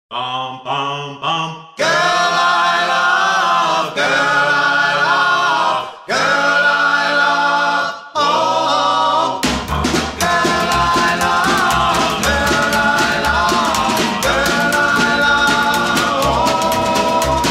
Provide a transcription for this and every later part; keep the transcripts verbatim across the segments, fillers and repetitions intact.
Bum, bum, bum. Girl I love, girl I love, girl I love, oh. Girl I love, girl I love, girl I love, oh.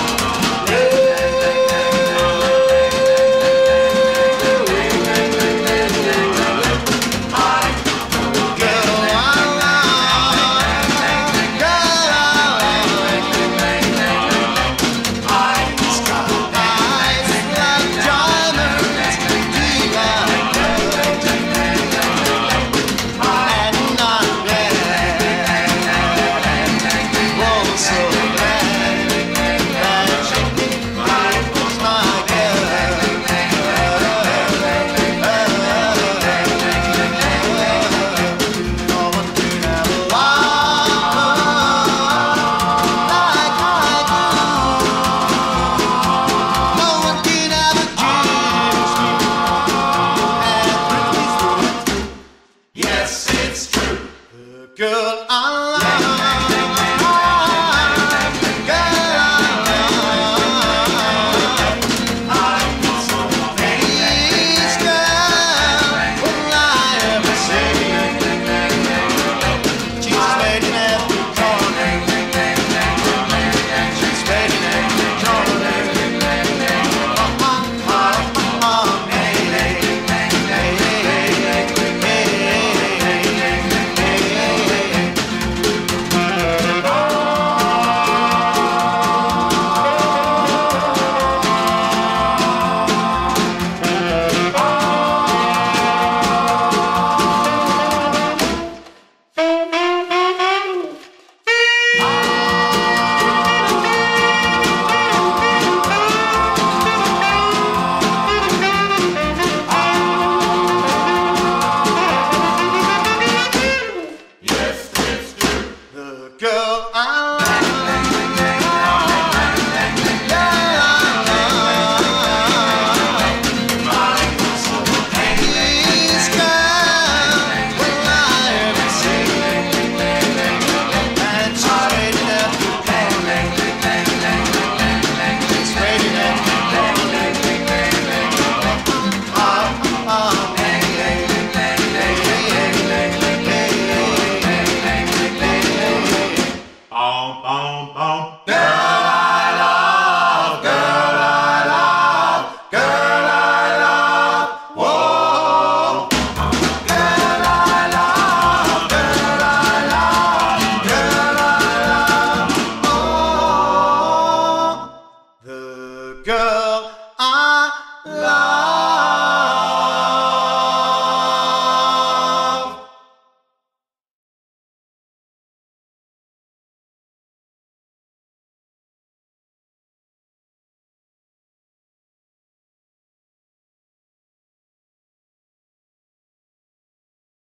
Girl, I love, girl, I love, please, girl, will I ever see? She's waiting at the corner, she's waiting at the corner, oh, oh, oh, oh, hey, hey, hey, hey, hey, hey, girl, I Bum, bum, bum. Girl I love, girl I love, girl I love, whoa. Girl I love, girl I love, girl I love, oh. The girl I love.